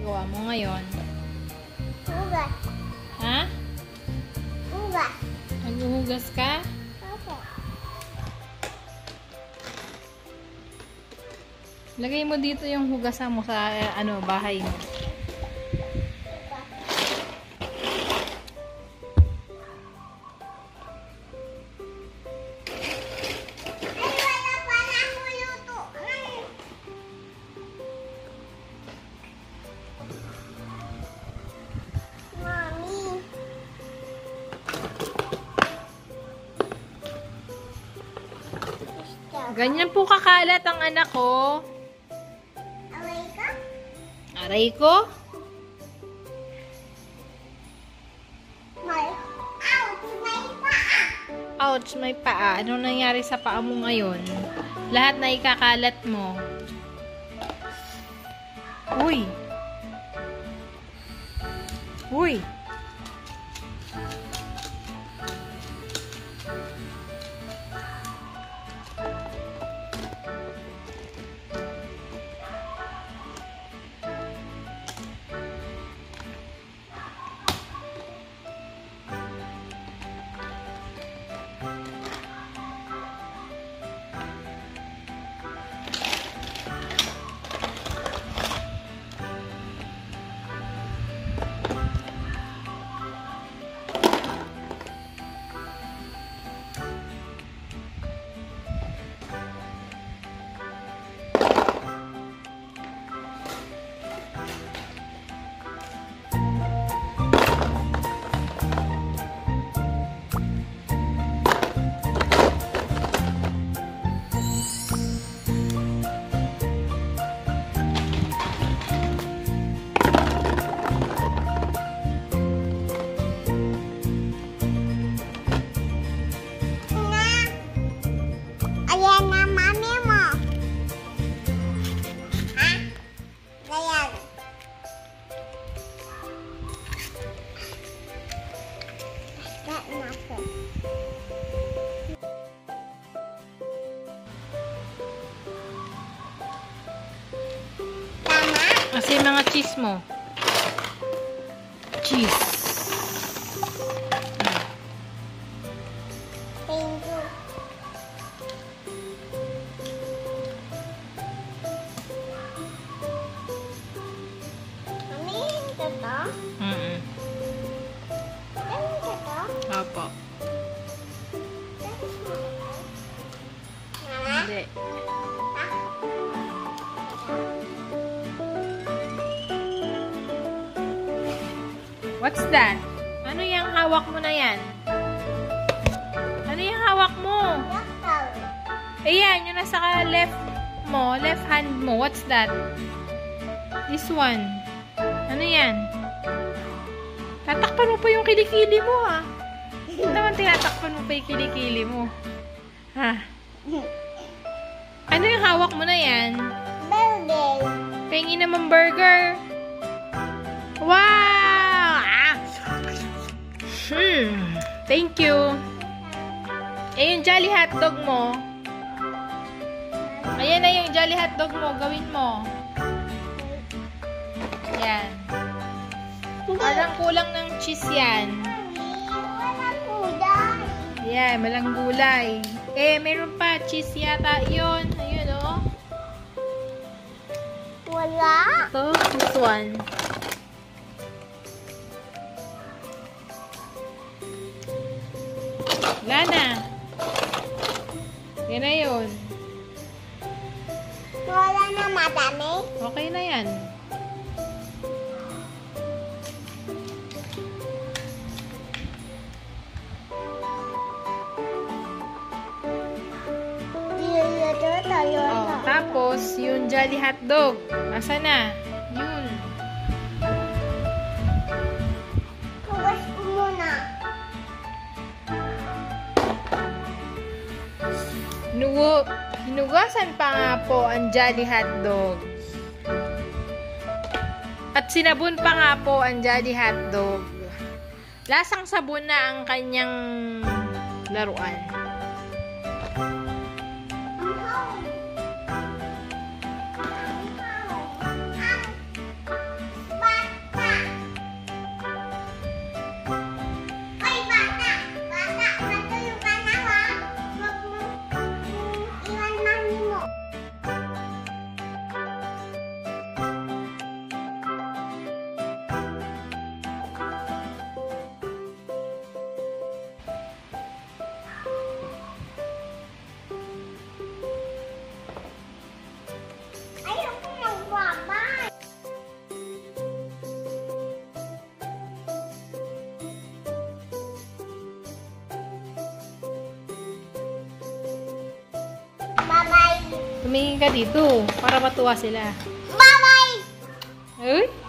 ginagawa mo ngayon? Hugas. Ha? Hugas. Naghuhugas ka? Opo. Lagay mo dito yung hugasan mo sa bahay mo. Ganyan po kakalat ang anak ko. Aray ka? Aray ko? Ouch! May paa! Ouch, may paa. Anong nangyari sa paa mo ngayon? Lahat na ikakalat mo. Uy! Uy! Ayan na, mami mo. Ha? Ayan. Start natin. Tama? Kasi mga cheese mo. Cheese. Thank you. Mami, ito to? Mm-mm. Ito to? Opo. Mama? Hindi. What's that? Ano yung hawak mo na yan? Ano yung hawak mo? Yaktaw. Ayan, yung nasa left mo, left hand mo. What's that? This one. Ano yan? Tatakpan mo pa yung kilikili mo, ha? Ito naman tinatakpan mo pa yung kilikili mo. Ha? Ano yung hawak mo na yan? Burger. Pengi naman burger. Wow! Ah! Thank you. Eh, yung Jolly Hotdog mo. Ayan na yung Jolly Hotdog mo. Gawin mo. Yan. Parang kulang ng cheese yan. Walang gulay. Yan, malang gulay. Eh, meron pa. Cheese yata yun. Ayun, oh. Wala. Ito, this one. Wala na. Yan na yun. Wala na madami. Okay na yan. Ito tayo Oh, na. tapos, yung Jolly Hotdog. Asa na? Yun. Hugas ko muna. Hinugasan pa nga po ang Jolly Hotdog. At sinabon pa nga po ang Jolly Hotdog. Lasang sabon na ang kanyang laruan. Tumingin ka dito para matuwa sila. Bye-bye! Uy!